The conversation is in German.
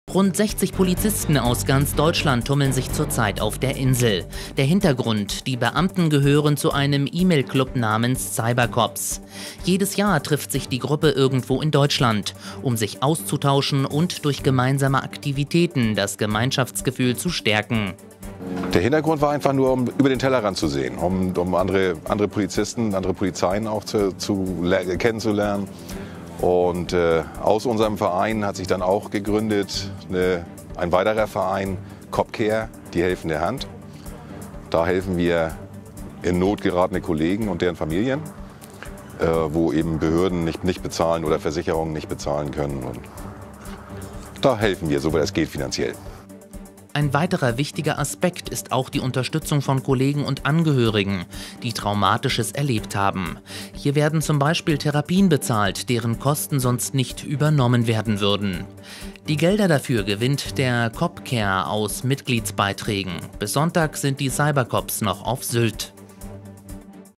Rund 60 Polizisten aus ganz Deutschland tummeln sich zurzeit auf der Insel. Der Hintergrund: Die Beamten gehören zu einem E-Mail-Club namens Cybercops. Jedes Jahr trifft sich die Gruppe irgendwo in Deutschland, um sich auszutauschen und durch gemeinsame Aktivitäten das Gemeinschaftsgefühl zu stärken. Der Hintergrund war einfach nur, um über den Tellerrand zu sehen, um andere Polizisten, andere Polizeien auch kennenzulernen. Und aus unserem Verein hat sich dann auch gegründet ein weiterer Verein, CopCare, die helfende Hand. Da helfen wir in Not geratene Kollegen und deren Familien, wo eben Behörden nicht bezahlen oder Versicherungen nicht bezahlen können. Und da helfen wir, soweit es geht, finanziell. Ein weiterer wichtiger Aspekt ist auch die Unterstützung von Kollegen und Angehörigen, die Traumatisches erlebt haben. Hier werden zum Beispiel Therapien bezahlt, deren Kosten sonst nicht übernommen werden würden. Die Gelder dafür gewinnt der CopCare aus Mitgliedsbeiträgen. Bis Sonntag sind die Cybercops noch auf Sylt.